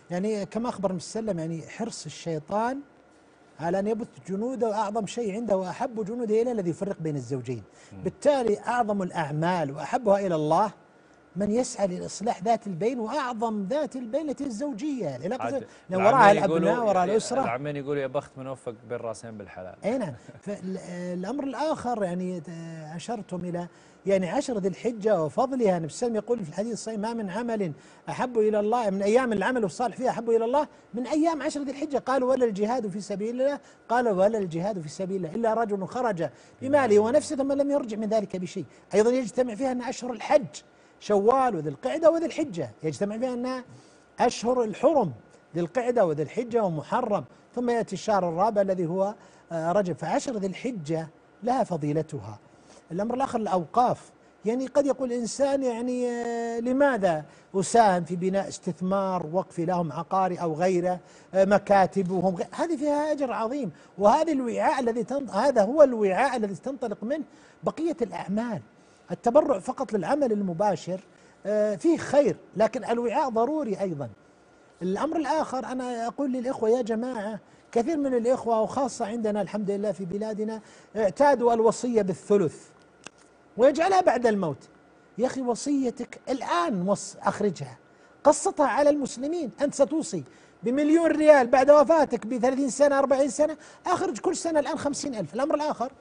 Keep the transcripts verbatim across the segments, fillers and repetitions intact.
يعني كما أخبر النبي صلى الله عليه وسلم، يعني حرص الشيطان على أن يبث جنوده، أعظم شيء عنده وأحب جنوده إلى الذي يفرق بين الزوجين. بالتالي أعظم الأعمال وأحبها إلى الله من يسعى لإصلاح ذات البين، وأعظم ذات البين التي الزوجية، العلاقة لأن وراءها الأبناء وراء الأسرة. العمين يقولوا يا بخت من وفق بين راسين بالحلال. أي نعم. فالأمر الآخر يعني أشرتم إلى يعني عشر ذي الحجة وفضلها. النبي صلى الله عليه وسلم يقول في الحديث الصحيح: ما من عمل أحب إلى الله من أيام العمل الصالح فيها أحب إلى الله من أيام عشر ذي الحجة. قالوا: ولا الجهاد في سبيل الله؟ قال: ولا الجهاد في سبيل الله إلا رجل خرج بماله ونفسه ثم لم يرجع من ذلك بشيء. أيضا يجتمع فيها أن أشهر الحج شوال وذي القعدة وذي الحجة، يجتمع فيها أنها أشهر الحرم ذي القعدة وذي الحجة ومحرم، ثم يأتي الشهر الرابع الذي هو رجب. فعشر ذي الحجة لها فضيلتها. الأمر الآخر الأوقاف. يعني قد يقول الإنسان يعني لماذا أساهم في بناء استثمار وقفي لهم عقاري أو غيره، مكاتبهم غير. هذه فيها أجر عظيم، وهذا الوعاء الذي هذا هو الوعاء الذي تنطلق منه بقية الأعمال. التبرع فقط للعمل المباشر فيه خير، لكن الوعاء ضروري أيضا. الأمر الآخر أنا أقول للإخوة: يا جماعة، كثير من الإخوة وخاصة عندنا الحمد لله في بلادنا اعتادوا الوصية بالثلث ويجعلها بعد الموت. يا أخي، وصيتك الآن وص أخرجها، قسطها على المسلمين. أنت ستوصي بمليون ريال بعد وفاتك بثلاثين سنة أربعين سنة، أخرج كل سنة الآن خمسين ألف. الأمر الآخر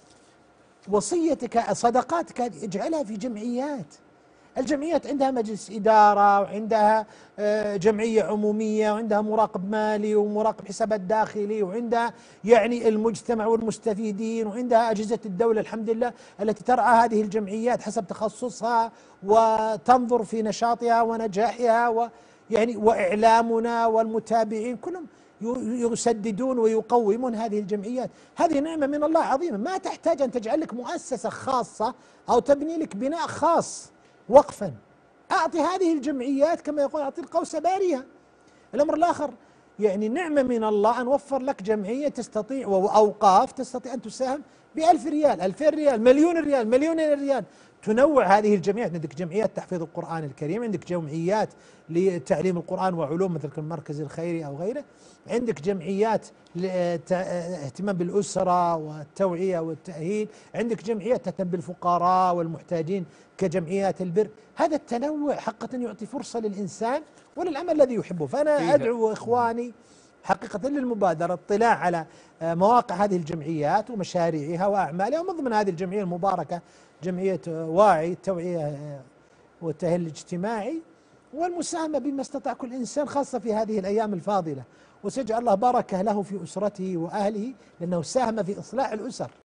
وصيتك صدقاتك اجعلها في جمعيات. الجمعيات عندها مجلس إدارة، وعندها جمعية عمومية، وعندها مراقب مالي ومراقب حسابات داخلي، وعندها يعني المجتمع والمستفيدين، وعندها أجهزة الدولة الحمد لله التي ترعى هذه الجمعيات حسب تخصصها وتنظر في نشاطها ونجاحها، ويعني وإعلامنا والمتابعين كلهم يسددون ويقومون هذه الجمعيات. هذه نعمة من الله عظيمة، ما تحتاج أن تجعل لك مؤسسة خاصة أو تبني لك بناء خاص وقفا. أعطي هذه الجمعيات كما يقول: أعطي القوس باريها. الأمر الآخر يعني نعمة من الله أن وفر لك جمعية تستطيع وأوقاف تستطيع أن تساهم بألف ريال، ألفين ريال، مليون ريال، مليونين ريال. تنوع هذه الجمعيات. عندك جمعيات تحفيظ القرآن الكريم، عندك جمعيات لتعليم القرآن وعلوم مثل المركز الخيري أو غيره، عندك جمعيات اهتمام بالأسرة والتوعية والتأهيل، عندك جمعيات تهتم بالفقراء والمحتاجين كجمعيات البر. هذا التنوع حقا يعطي فرصة للإنسان وللعمل الذي يحبه. فأنا أدعو إخواني حقيقة للمبادرة، اطلاع على مواقع هذه الجمعيات ومشاريعها وأعمالها، ومن ضمن هذه الجمعية المباركة جمعية واعي التوعية والتأهيل الاجتماعي، والمساهمة بما استطاع كل إنسان خاصة في هذه الأيام الفاضلة. وسيجعل الله بركة له في أسرته وأهله، لأنه ساهم في إصلاح الأسر.